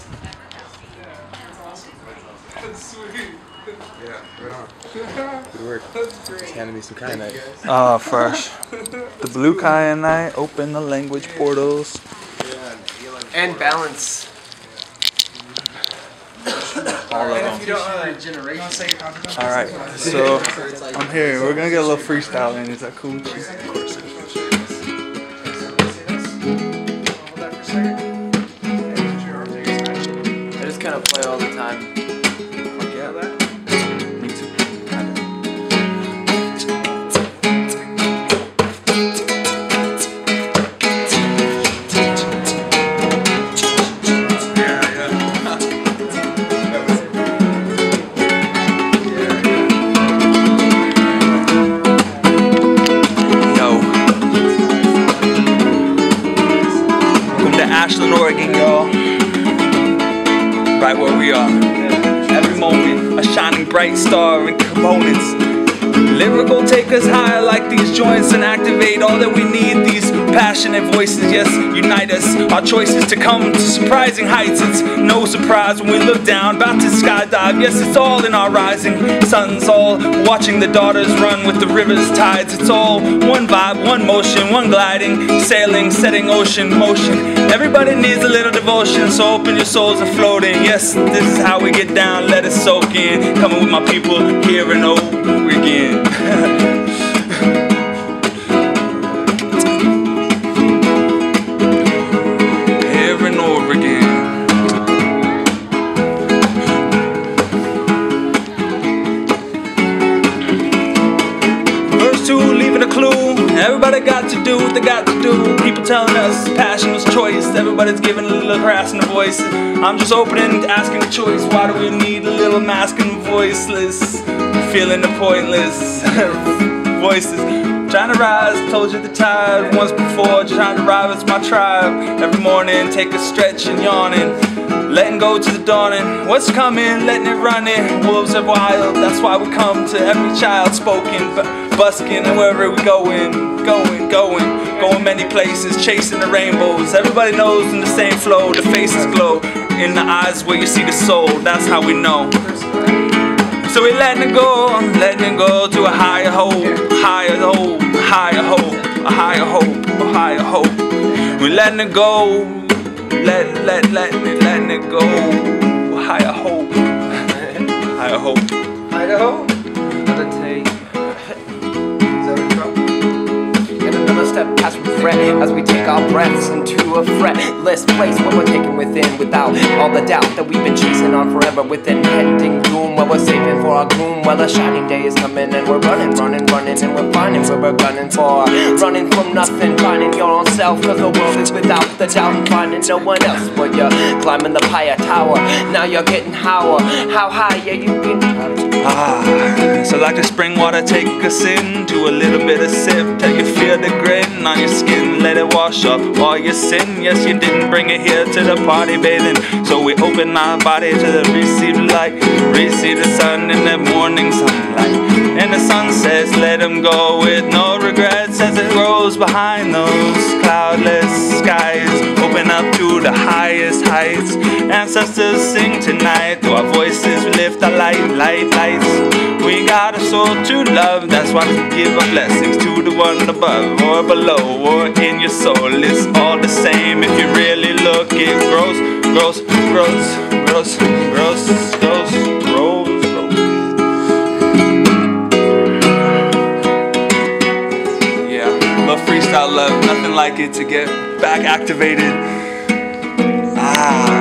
That's sweet. Yeah, right on. Good work. Just handed me some kyanite. Oh, fresh. The blue kyanite, open the language portals. And balance. All of them. Alright, so I'm here. We're gonna get a little freestyle in. Is that cool? Of course. I just kind of play all the time. Ashland, Oregon, y'all. Right where we are. Every moment, a shining bright star in components. Lyrical take us higher like these joints and activate all that we need. These passionate voices, yes, unite us. Our choices to come to surprising heights. It's no surprise when we look down, about to skydive. Yes, it's all in our rising suns, all watching the daughters run with the river's tides. It's all one vibe, one motion, one gliding, sailing, setting ocean motion. Everybody needs a little devotion, so open your souls and float in. Yes, this is how we get down, let it soak in. Coming with my people here and over again. Here and over again. Verse 2, leaving a clue. Everybody got to do what they got to do. People telling us passion was choice. Everybody's giving a little crass in the voice. I'm just opening, asking the choice. Why do we need a little masking voiceless? Feeling the pointless voices. Trying to rise, told you the tide once before. Just trying to rise, it's my tribe. Every morning, take a stretch and yawning. Letting go to the dawning. What's coming, letting it run in. Wolves are wild, that's why we come to every child spoken. Busking and wherever we going many places, chasing the rainbows. Everybody knows in the same flow, the faces glow. In the eyes where you see the soul, that's how we know. So we letting it go to a higher hope, higher hope, higher hope, a higher hope, a higher hope. We letting it go, letting it go, a higher hope, higher hope. Idaho? Step past regret as we take our breaths into a fretless place where we're taken within without all the doubt that we've been chasing on forever with impending doom. Where we're saving for our gloom, well, a shining day is coming and we're running, and we're finding where we're gunning for. Running from nothing, finding your own self, cause the world is without the doubt, and finding no one else. Where you're climbing the higher tower, now you're getting higher. How high are you getting? So like the spring water, take us into a little bit of sip till you feel the grin on your skin. Let it wash off all your sin. Yes, you didn't bring it here to the party bathing, so we open our body to the receive light, receive the sun in the morning sunlight. And the sun says let him go with no regrets as it grows behind those cloudless skies. Open up to the highest heights. Ancestors sing tonight, through our voices we lift our lights. We got a soul to love, that's why we give our blessings to the one above or below or in your soul. It's all the same if you really look. It grows. Yeah, love freestyle love, nothing like it to get back activated.